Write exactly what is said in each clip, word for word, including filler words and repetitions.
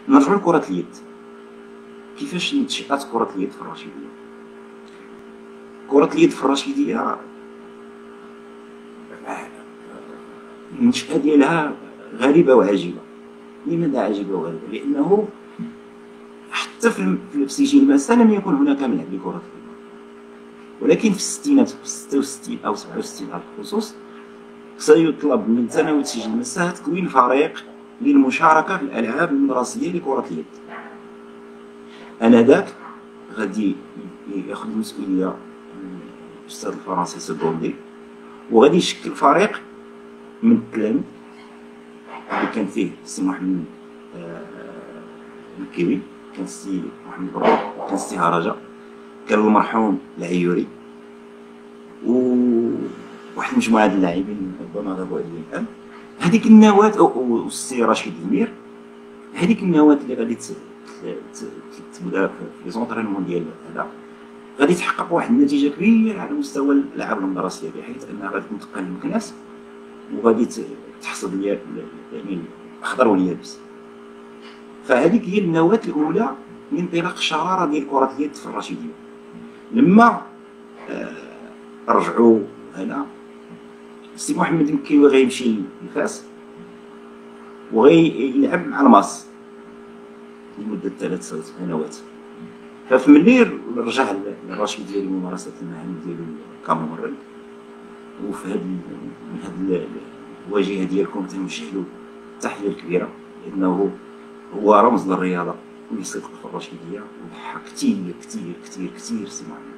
نرجعوا لكرة اليد. كيفاش نشأت كرة اليد في الرشيدية؟ كرة اليد في الرشيدية النشأة ديالها غريبة وعجيبة. لماذا عجيبة وغريبة؟ لأنه حتى في سجل ماسا لم يكن هناك ملعب لكرة اليد، ولكن في الستينات في ستة وستين أو سبعة وستين على الخصوص سيطلب من ثانوية سجل ماسا تكوين فريق للمشاركة في الألعاب المدرسية لكرة اليد. آنذاك غادي ياخذ المسؤولية الأستاذ الفرنسي سيغوندي، وغادي يشكل فريق من التلاميذ اللي كان فيه السي محمد الكيوي، كان السي محمد بروح، كان السي هرجة، كان المرحوم العيوري، وواحد المجموعة ديال اللاعبين ربما غابوا عليا الآن. هذيك النواة والسي رشيد المير، هذيك النواة اللي غادي تبدا في لي زونطرينمون ديال هذا غادي تحقق واحد النتيجة كبيرة على مستوى الألعاب المدرسية، بحيث أنها غادي تنتقل للمكناس وغادي تحصد يعني الأخضر واليابس. فهذيك هي النواة الأولى لانطلاق الشرارة ديال كرة اليد في الرشيدية. لما آه رجعوا هنا السي محمد مكيوي غيمشي لفاس وغيلعب مع الماس لمدة ثلاث سنوات. ففي ملي رجع للرشيدية لممارسة المهام ديالو كممرض، وفي هاد من هاد الواجهة ديالكم تنوجه له التحية الكبيرة، لأنه هو رمز للرياضة ويصدق في الرشيدية وضحى كتير كتير كتير كتير سي محمد.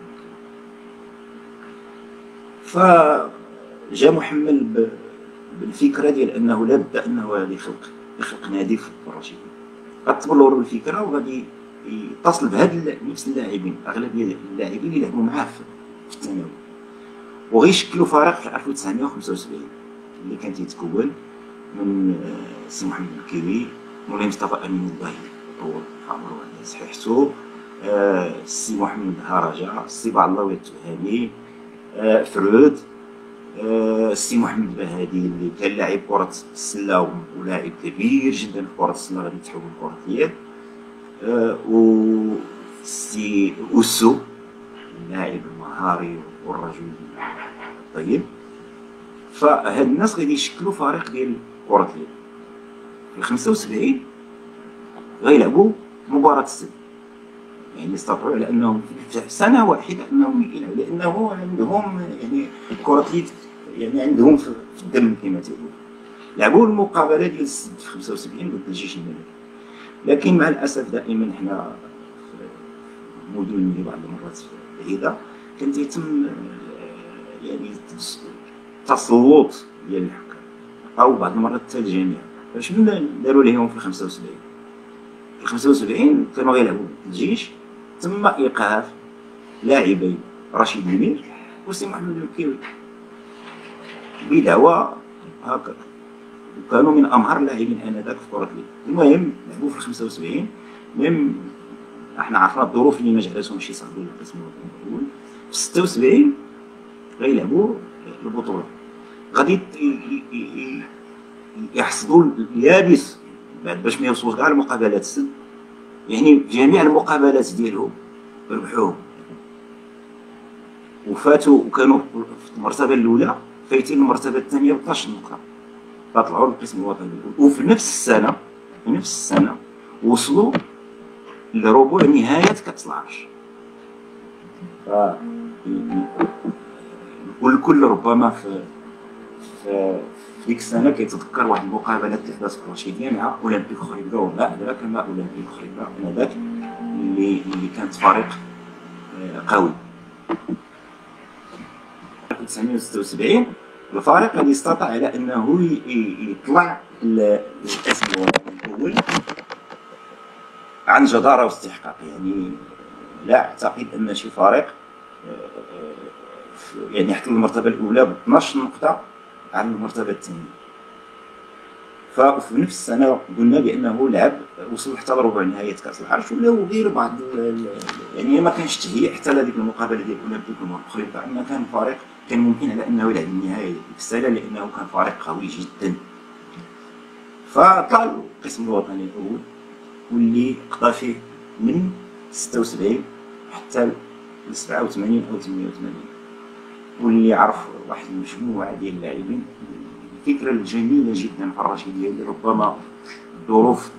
فجا محمل بالفكرة ديال أنه لابد أنه غادي يخلق يخلق نادي في الرشيدية. غتبلورو الفكرة وغادي يتصل بهاد نفس اللاعبين، أغلبية اللاعبين اللي لعبوا معاه في الثانوي، وغيشكلوا فريق في ألف وتسعمائة وخمسة وسبعين اللي كان تيتكون من السي محمد الكيوي، مولاي مصطفى أمين الظهير طول عمره على صحيحته، السي محمد هرجة، السي بعضلاوي التهامي، فرود، السي محمد بهادي اللي كان لاعب كرة السلة ولاعب كبير جدا في كرة السلة غادي يتحول لكرة اليد، و السي أوسو اللاعب المهاري والرجل الطيب. فهاد الناس غادي يشكلوا فريق ديال كرة اليد. في خمسة وسبعين غيلعبوا مباراة السد، يعني استطاعوا على انهم في سنة واحدة انهم يلعبوا، لانه عندهم يعني كرة اليد يعني عندهم في الدم كما تيقولوا. لعبوا المقابلة ديال السد في خمسة وسبعين ضد الجيش الملكي، لكن مع الاسف دائما حنا في مدن اللي بعض المرات بعيدة كان تيتم يعني التسلط ديال الحكام او بعض المرات حتى الجامعة. فشنو داروا ليهم في خمسة وسبعين؟ في خمسة وسبعين كانوا غيلعبوا الجيش، تم ايقاف لاعبي رشيد المير وسي محمد الكيوي بدعوى هكا، وكانوا من امهر اللاعبين انذاك في كرة اليد. المهم لعبوا في خمسة وسبعين. المهم احنا عرفنا الظروف اللي ما جعلتهمش يصعدوا للقسم الوطني الاول. في ستة وسبعين غيلعبوا البطولة، غادي يحصدوا اليابس بعد باش ما يوصلوش كاع لمقابلات السد، يعني جميع المقابلات ديالهم ربحوهم وفاتوا، وكانوا في المرتبة الأولى فايتين المرتبة الثانية ب اثناش نقطة، فطلعوا للقسم الوطني الأول. وفي نفس السنة في نفس السنة وصلوا لربع نهاية كأس العرش. ف والكل ربما في في ديك السنة كيتذكر واحد المقابلة تحدث في الرشيدية مع أولمبيك خريبكا، وما أدراك ما أولمبيك خريبكا آنذاك اللي اللي كانت فريق قوي. ألف وتسعمائة وستة وسبعين الفريق غادي استطاع على أنه يطلع للقسم الوطني الأول عن جدارة واستحقاق. يعني لا أعتقد أن شي فريق يعني يحتل المرتبة الأولى ب اثناش نقطة على المرتبة الثانية. ففي نفس السنة قلنا بأنه لعب وصل حتى لربع نهاية كأس العرش، ولاو غير بعض يعني ما كانش تهيئ حتى لهذيك المقابلة ديال أولمبيك خريبكا، أن كان فريق كان ممكن على أنه يلعب النهاية ديك السنة لأنه كان فريق قوي جدا. فطلع القسم الوطني الأول واللي قضى فيه من ستة وسبعين حتى ل سبعة وثمانين أو ثمانية وثمانين، واللي عرف واحد المجموعة ديال اللاعبين. الفكرة الجميلة جدا في الرشيدية اللي ربما الظروف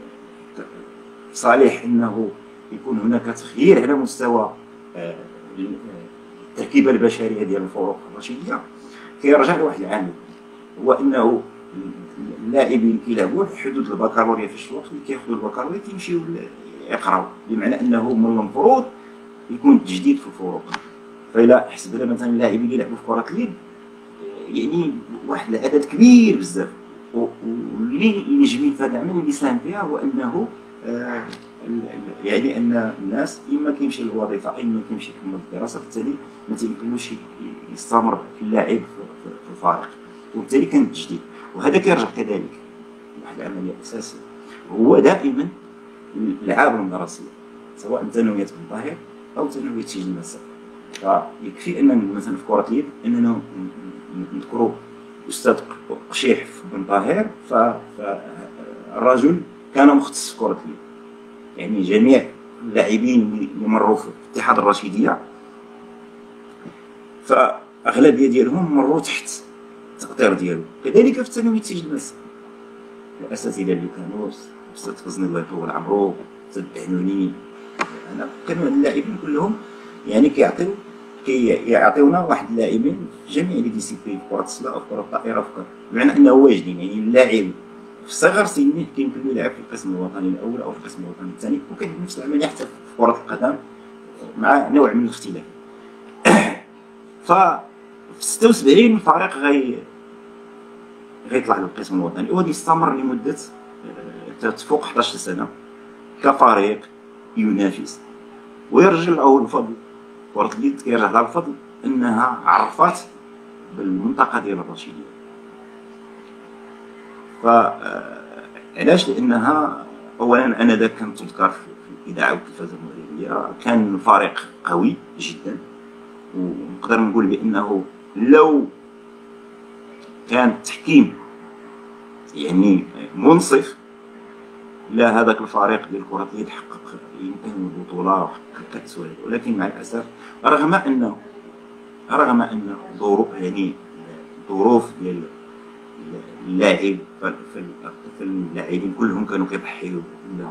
صالح أنه يكون هناك تغيير على مستوى التركيبة البشرية ديال الفرق الرشيدية، كيرجع لواحد العامل، هو أنه اللاعبين كيلعبوا في حدود البكالوريا في الشروط، اللي كياخذوا البكالوريا كيمشيو يقراو، بمعنى أنه من المفروض يكون تجديد في الفروق. فإلا حسبنا مثلا اللاعبين اللي يلعبوا في كرة اليد يعني واحد العدد كبير بزاف، واللي الجميل في هذا العمل اللي ساهم فيها هو أنه آه يعني ان الناس اما كيمشي للوظيفه اما كيمشي يكمل الدراسه، بالتالي ما تيمكنلوش يستمر في اللعب في الفريق، وبالتالي كان التجديد. وهذا كيرجع كذلك واحد العمليه اساسيه، هو دائما الالعاب المدرسيه سواء ثانويات بالظاهر او ثانويات سجل المساء. فيكفي ان مثلا في كره اليد اننا نذكروا الاستاذ قشيح بن طاهر، فالرجل كان مختص في كره اليد، يعني جميع اللاعبين اللي مروا في الاتحاد الرشيديه فاغلبيه ديالهم مروا تحت التقدير ديالو. كذلك في الثانويه سجل المساء الاساتذه اللي كانوا الاستاذ فزني الله يطول عمرو، الاستاذ العنوني، انا كانوا اللاعبين كلهم يعني كيعطيو كيعطيونا واحد اللاعبين في جميع لي ديسيبلين، في كره السله او في كره الطائره، بمعنى انه واجدين، يعني اللاعب في صغر سنه كيمكن له يلعب في القسم الوطني الاول او في القسم الوطني الثاني، وكان نفس العمليه حتى في كره القدم مع نوع من الاختلاف. ف في ستة وسبعين الفريق غي غيطلع للقسم الوطني، وغادي يستمر لمده تفوق أحد عشر سنه كفريق ينافس، ويرجع له الفضل. كرة اليد كيرجع لها الفضل انها عرفات بالمنطقه ديال الرشيديه. فعلاش؟ لانها اولا انا ذاك كنت تذكر في الاذاعه والتلفزه المغربيه كان فريق قوي جدا، ونقدر نقول بانه لو كان التحكيم يعني منصف لا هذاك الفريق ديال كرة اليد حقق يمكن البطوله وحقق الكاس، ولكن مع الاسف رغم انه رغم ان ظروف يعني الظروف ديال اللاعب في اللاعبين كلهم كانوا كيضحيو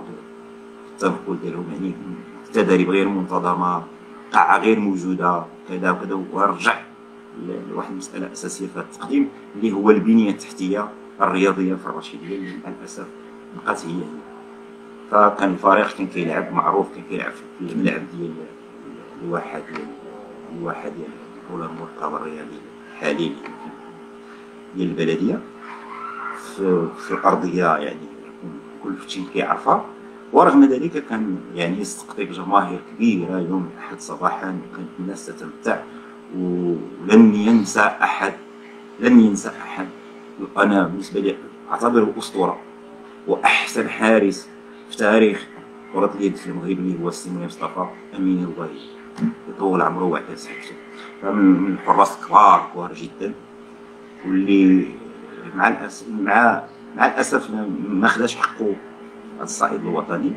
التنقل ديالهم، يعني التدريب غير منتظمه، قاعه غير موجوده، كذا وكذا. ورجع لواحد المساله اساسيه في هذا التقديم اللي هو البنيه التحتيه الرياضيه في الرشيديه اللي مع الاسف بقات هي. فكان الفريق كان كيلعب معروف، كان كيلعب في الملعب ديال الواحد الواحد ديال ولا المركب الرياضي الحالي ديال البلديه في, في الارضيه يعني كل فتيل كيعرفها. ورغم ذلك كان يعني يستقطب جماهير كبيره يوم الاحد صباحا، وكانت الناس تتمتع، ولن ينسى احد لن ينسى احد انا بالنسبه لي اعتبره اسطوره واحسن حارس في تاريخ كرة اليد في المغرب اللي هو السي مصطفى امين الغالي يطول عمره وعلى صحته. فمن الحراس كبار كبار جدا، واللي مع الاسف مع مع الاسف ما خداش حقه على الصعيد الوطني،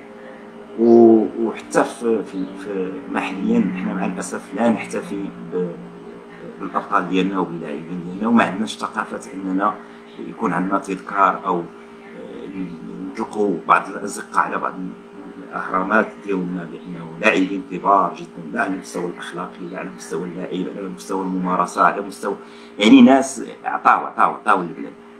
وحتى في, في, في محليا حنا مع الاسف لا نحتفي بالابطال ديالنا وباللاعبين ديالنا، وما عندناش ثقافه اننا يكون عندنا تذكار او نطلقوا بعض الازقه على بعض الاهرامات ديالنا بانه لاعبين كبار جدا، لا على المستوى الاخلاقي، لا على مستوى اللاعب، على مستوى الممارسه، على مستوى يعني ناس عطاو عطاو عطاو للبلاد.